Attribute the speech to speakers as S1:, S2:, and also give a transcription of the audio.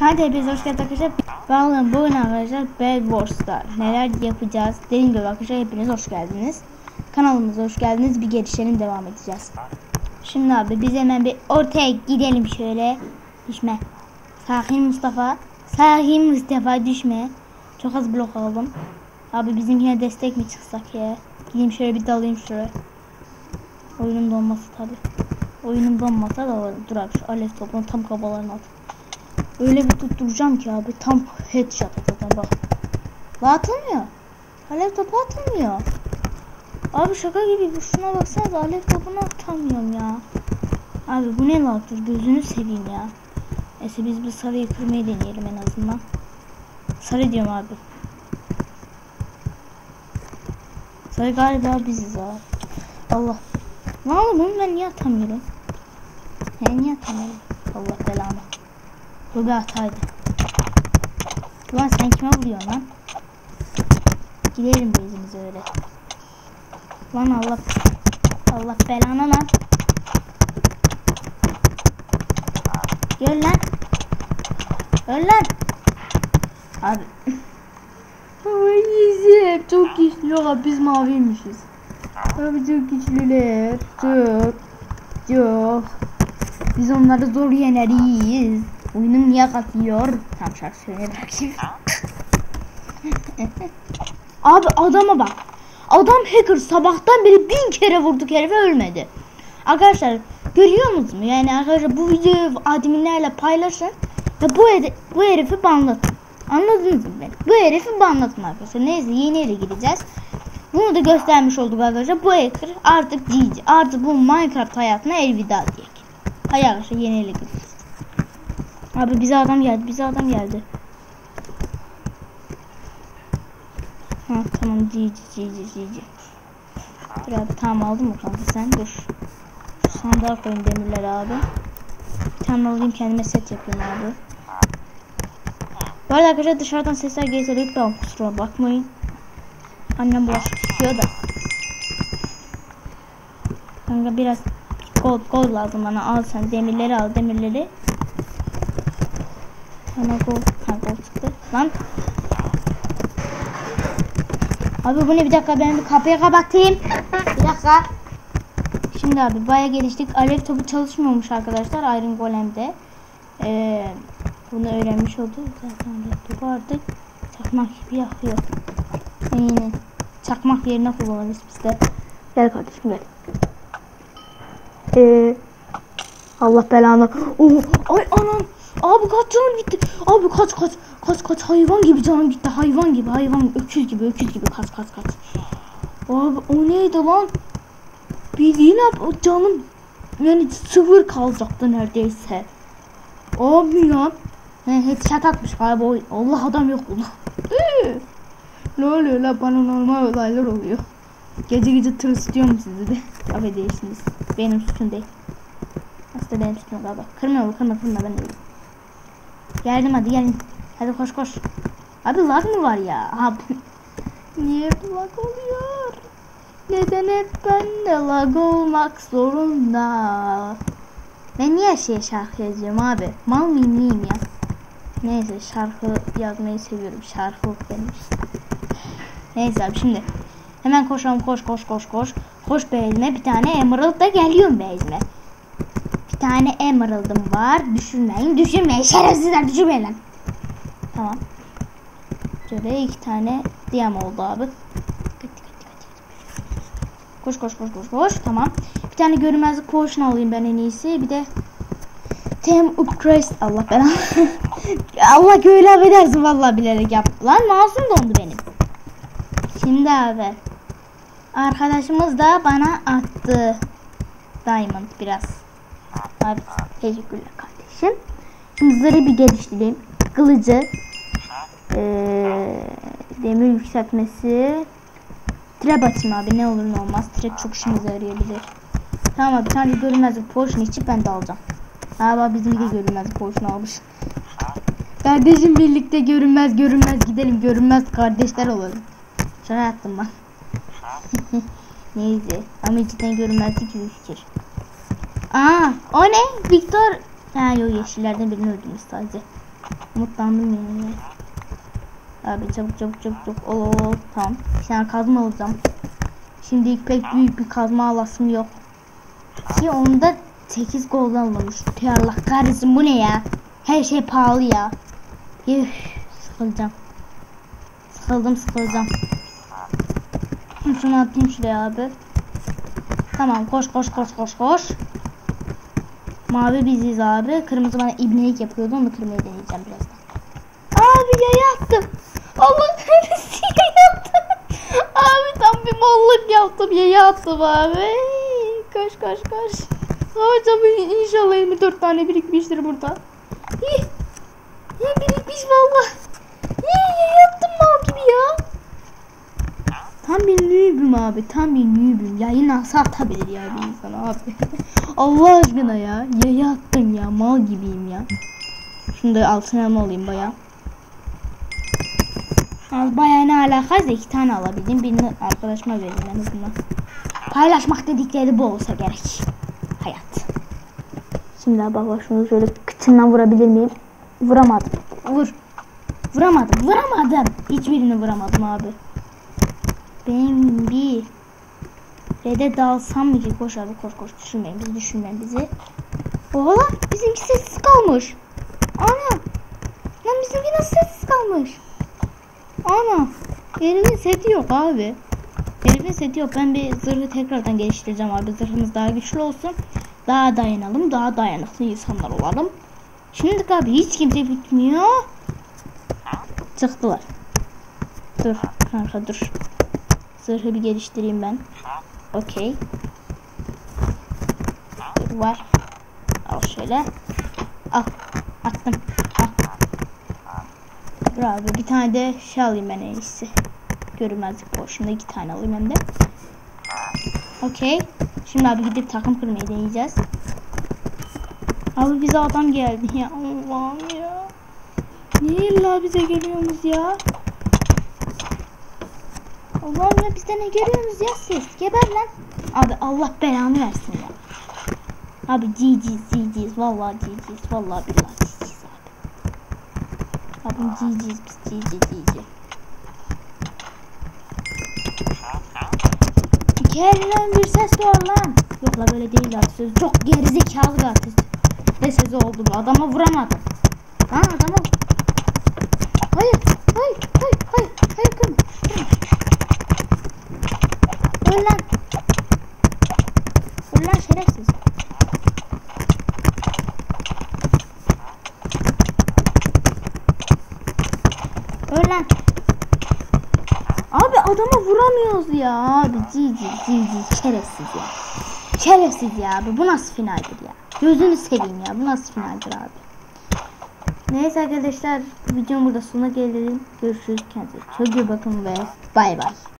S1: Kanka hepiniz hoş geldiniz arkadaşlar. Bağlayın bugün arkadaşlar Bed Wars'ta neler yapacağız dediğim gibi arkadaşlar hepiniz hoş geldiniz. Kanalımıza hoş geldiniz. Bir gelişelim devam edeceğiz. Şimdi abi biz hemen bir ortaya gidelim şöyle. Düşme. Sakin Mustafa. Sakin Mustafa düşme. Çok az blok aldım. Abi bizimkine destek mi çıksak ya? Gideyim şöyle bir dalayım şuraya. Oyunum donması tabi. Oyunum donmasa da dur abi şu alev topunu tam kafalarına at. Öyle bir tutturacağım ki abi tam headshot atacağım bak. La atılmıyor. Alev topu atılmıyor. Abi şaka gibi şuna baksanıza alev topunu atamıyorum ya. Abi bu ne la dur gözünü seveyim ya. Neyse biz bu sarıyı kırmayı deneyelim en azından. Sarı diyorum abi. Sarı galiba biziz abi. Allah. Ne oldu ben niye atamıyorum? Niye atamıyorum? Allah belanı. Bu bir hataydı. Ulan sen kime vuruyorsun lan? Gidelim bezimize öyle. Lan Allah belanı lan. Gel lan. Öl lan. Abi. Ay çok güçlü abi biz maviymişiz. Abi çok güçlüler. Çok. Biz onları zor yeneriz. Oyunum niye katıyor? Tam şarkı söyle bakayım. Abi adama bak. Adam hacker sabahtan beri 1000 kere vurduk herife ölmedi. Arkadaşlar görüyor musunuz? Yani arkadaşlar bu videoyu adminlerle paylaşın. Ve bu herifi banlatın. Anladınız mı beni? Bu herifi banlatın arkadaşlar. Neyse yeni yere gideceğiz. Bunu da göstermiş olduk arkadaşlar. Bu hacker artık GG. Artık bu Minecraft hayatına elveda diyecek. Hayır arkadaşlar yeni yere gideceğiz. Abi bize adam geldi. Ha tamam GG. Dur abi tamam aldın mı kanka sen dur. Şu sandığa koyayım demirleri abi. Bir tane alayım kendime set yapayım abi. Bu arada arkadaşlar dışarıdan sesler gelirse lütfen kusura bakmayın. Annem bulaşık yıkıyor da. Kanka biraz gold lazım bana al sen demirleri al demirleri. Bana gold çıktı lan. Abi bu ne bir dakika ben bir kapıyı kapatayım. Bir dakika. Şimdi abi baya geliştik. Alev topu çalışmıyormuş arkadaşlar Iron Golem'de. Bunu öğrenmiş olduk. Zaten alev topu artık çakmak gibi yakıyor. Yine çakmak yerine kullanırız biz de. Gel kardeşim gel. Allah belanı. Ay anam. Abi kaç canım gitti. Abi kaç hayvan gibi canım gitti. Hayvan öküz gibi kaç. Abi o neydi lan? Bildiğin abi canım yani sıfır kalacaktı neredeyse. Abi ya. Headshot atmış galiba. Allah adam yok bunu. Ne oluyor la bana normal olaylar oluyor. Gece tırsıtıyorum sizi de. Affedersiniz. Benim suçum değil. Aslında benim suçum galiba. Kırma ben de. Geldim hadi gelin. Hadi koş. Abi lag mı var ya? Abi. Niye lag oluyor? Neden hep ben de lag olmak zorunda? Ben niye şarkı yazıyorum abi? Mal mıyım neyim ya? Neyse şarkı yazmayı seviyorum. Şarkı benim işte. Neyse abi şimdi. Hemen koşalım koş. Koş base'ime bir tane emerald da geliyorum base'ime. Bir tane emerald'ım var. Düşürmeyin şerefsizler düşürmeyin lan. Tamam. Şöyle 2 tane diyam oldu abi. Koş. Tamam. Bir tane görünmezlik potion alayım ben en iyisi. Bir de Tem upgrade Allah belanı. Allah öyle affedersin vallahi bilerek yap. Lan masum dondu benim. Şimdi abi. Arkadaşımız da bana attı. Diamond biraz. Abi teşekkürler kardeşim. Şimdi zırhı bir geliştireyim. Kılıcı. Demir yükseltmesi. Trap açayım abi ne olur ne olmaz. Trap çok işimize yarayabilir. Tamam abi bir tane görünmezlik potion içip ben de alacağım. Abi bizim de görünmezlik potion almış. Kardeşim birlikte görünmez gidelim. Görünmez kardeşler olalım. Şaka yaptım ben. Neyse ama cidden görünmezlik gibi fikir. O ne? Victor. Yok yeşillerden birini öldürmüş sadece. Umutlandım yani. Abi çabuk ol. Tamam. Bir tane kazma alacağım. Şimdi pek büyük bir kazma alasım yok. Ki onda 8 golden alınmış. Allah kahretsin, bu ne ya? Her şey pahalı ya. Üf, sıkılacağım. Sıkılacağım. Şunu atayım şuraya abi. Tamam, koş. Mavi biziz abi. Kırmızı bana ibnelik yapıyordu. Onu kırmayı deneyeceğim birazdan. Abi yaya attım. Allah kahretsin, yaya attım. Abi tam bir molluk yaptım. Yaya attım abi. Koş. Hocam inşallah 24 tane birikmiştir burada. Ya birikmiş valla. Yaya attım mal gibi ya. Tam bir nübüm abi. Yayın nasıl atabilir ya bir insan abi. Allah aşkına ya. Yaya attım ya. Mal gibiyim ya. Şunu da altına mı alayım baya. Baya ne alakaysa 2 tane alabildim. Birini arkadaşıma verdim en azından. Paylaşmak dedikleri bu olsa gerek. Hayat. Şimdi bak şunu şöyle kıçından vurabilir miyim? Vuramadım. Vuramadım. Hiçbirini vuramadım abi. Ben bir Red'e dalsam mı ki? Koş abi koş. Düşünmeyin bizi. Oha, bizimki sessiz kalmış. Ana. Lan bizimki nasıl sessiz kalmış? Ana. Herifin seti yok abi. Ben bir zırhı tekrardan geliştireceğim abi. Zırhımız daha güçlü olsun. Daha dayanalım. Daha dayanıklı insanlar olalım. Şimdi abi hiç kimse bitmiyor. Çıktılar. Dur kanka dur. Zırhı bir geliştireyim ben. Okey. Var. Al şöyle. Al. Attım. Al. Dur abi bir tane de şey alayım ben en iyisi. Görünmezlik poşunda 2 tane alayım hem de. Okey. Şimdi abi gidip takım kurmayı deneyeceğiz. Abi bize adam geldi ya. Allah'ım ya. Niye illa bize geliyorsunuz ya? Allah'ım ya, bizde ne görüyorsunuz ya siz? Geber lan. Abi Allah belanı versin ya. Abi GG's. Vallahi GG's. Vallahi billahi GG's abi. Abi GG's biz GG. Kerem bir ses var lan. Yok la böyle değil artık söz. Çok gerizekalı artık. Ne sesi oldu bu? Adama vuramadım. Ha adama. Hayır kırma. Öl lan şerefsiz. Öl lan. Abi adama vuramıyoruz ya. Abi GG şerefsiz ya abi. Bu nasıl finaldir ya? Gözünü seveyim ya. Bu nasıl finaldir abi? Neyse arkadaşlar, videonun burada sonuna gelelim. Görüşürüz. Kendinize çok iyi bakın ve bay bay.